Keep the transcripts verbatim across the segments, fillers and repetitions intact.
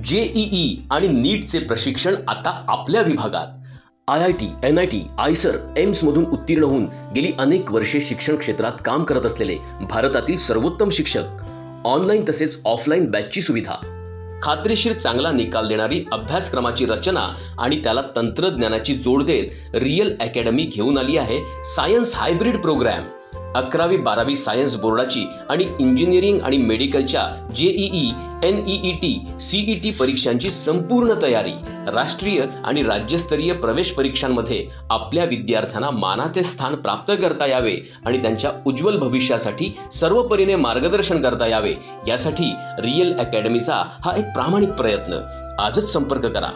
JEE आणि नीटचे प्रशिक्षण आता आपल्या विभागात। I I T, N I T, IISER, AIIMS मधून उत्तीर्ण होऊन गेली अनेक वर्षे शिक्षण क्षेत्रात काम करत असलेले भारतातील सर्वोत्तम शिक्षक, ऑनलाईन तसेच ऑफलाईन बॅचची सुविधा, खात्रीशीर चांगला निकाल देणारी अभ्यासक्रमाची रचना आणि त्याला तंत्रज्ञानाची जोड देत रियल अकॅडमी घेऊन आली आहे सायन्स हायब्रिड प्रोग्राम। अकरावी बारावी सायन्स बोर्डाची आणि इंजिनिअरिंग आणि मेडिकलच्या जेईई, एनईईटी, सीईटी परीक्षांची संपूर्ण तयारी, राष्ट्रीय आणि राज्यस्तरीय प्रवेश परीक्षांमध्ये आपल्या विद्यार्थ्यांना मानाचे स्थान प्राप्त करता यावे आणि त्यांच्या उज्ज्वल भविष्यासाठी सर्वपरीने मार्गदर्शन करता यावे यासाठी रियल अकॅडमीचा हा एक प्रामाणिक प्रयत्न। आजच संपर्क करा।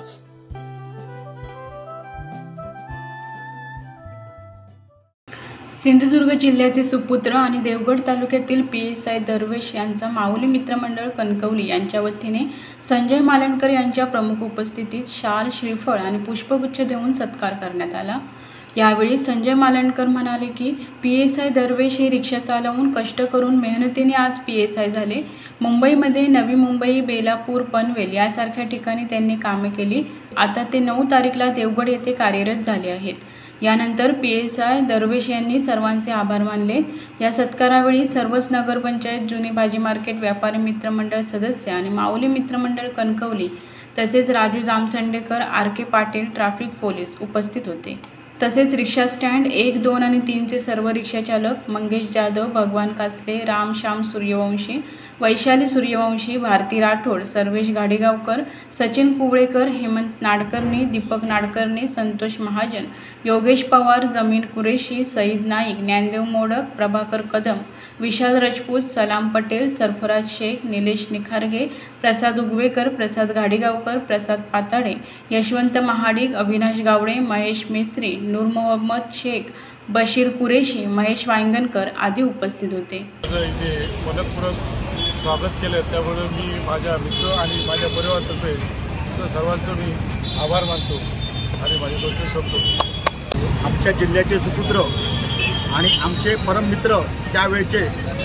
सिंधुदुर्ग जिल्ह्याचे सुपुत्र आणि देवगड तालुक्यातील पी एस आय दरवेश यांचा माऊली मित्रमंडळ कणकवली यांच्या वतीने संजय मालणकर यांच्या प्रमुख उपस्थितीत शाल, श्रीफळ आणि पुष्पगुच्छ देऊन सत्कार करण्यात आला। यावेळी संजय मालणकर म्हणाले की पी एस आय दरवेश हे रिक्षा चालवून कष्ट करून मेहनतीने आज पी एस आय झाले। मुंबईमध्ये नवी मुंबई, बेलापूर, पनवेल यासारख्या ठिकाणी त्यांनी कामे केली। आता ते नऊ तारीखला देवगड येथे कार्यरत झाले आहेत। यानंतर पी एस आय दरवेश यांनी सर्वांचे आभार मानले। या सत्कारावेळी सर्वच नगरपंचायत, जुनी भाजी मार्केट व्यापारी मित्रमंडळ सदस्य आणि माऊली मित्रमंडळ कणकवली तसेच Raju Jamsandekar, R K Patil, traffic police उपस्थित होते। तसेच रिक्षा स्टँड एक, दोन आणि तीनचे सर्व रिक्षा चालक मंगेश जाधव, भगवान कासले, राम श्याम सूर्यवंशी, वैशाली सूर्यवंशी, भारती राठोड, सर्वेश गाडेगावकर, सचिन कुवळेकर, हेमंत नाडकर्णी, दीपक नाडकर्णी, संतोष महाजन, योगेश पवार, जमीन कुरेशी, सईद नाईक, ज्ञानदेव मोडक, प्रभाकर कदम, विशाल राजपूत, सलाम पटेल, सरफराज शेख, निलेश निखारगे, प्रसाद उगवेकर, प्रसाद गाडेगावकर, प्रसाद पाताडे, यशवंत महाडिक, अविनाश गावडे, महेश मेस्त्री, नूर मोहम्मद शेख, बशीर कुरेशी, महेश वांगणकर आदी उपस्थित होते। इथे मनपूर्वक स्वागत केलं, त्यामुळे मी माझ्या मित्र आणि माझ्या परिवारातर्फे सर्वांचं मी आभार मानतो आणि माझे दोष शोधतो। आमच्या जिल्ह्याचे सुपुत्र आणि आमचे परम मित्र त्यावेळचे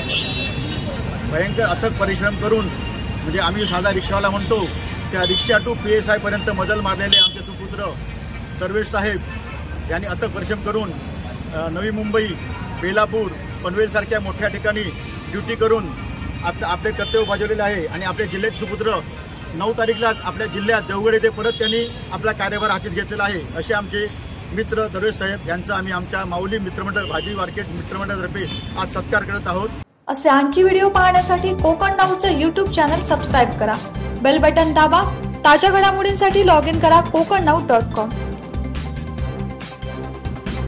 भयंकर अथक परिश्रम करून, म्हणजे आम्ही साधा रिक्षावाला म्हणतो, त्या रिक्षा टू पी एस आयपर्यंत मजल मारलेले आमचे सुपुत्र दरवेश साहेब यांनी अथक परिश्रम करून नवी मुंबई, बेलापूर, पनवेलसारख्या मोठ्या ठिकाणी ड्युटी करून आप आपले कर्तव्य बजावलेले आहे आणि आपल्या जिल्ह्याचे सुपुत्र नऊ तारीखलाच आपल्या जिल्ह्यात देवगड येथे परत त्यांनी आपला कार्यभार हाती घेतलेला आहे। असे आमचे मित्र दरवेश साहेब यांचा आम्ही आमच्या माऊली मित्रमंडळ, भाजी मार्केट मित्रमंडळातर्फे आज सत्कार करत आहोत। असे आणखी व्हिडिओ पाहण्यासाठी कोकण नाऊचं यूट्यूब चॅनल सबस्क्राईब करा, बेल बटन दाबा, ताज्या घडामोडींसाठी लॉग इन करा कोकण नाऊ डॉट कॉम।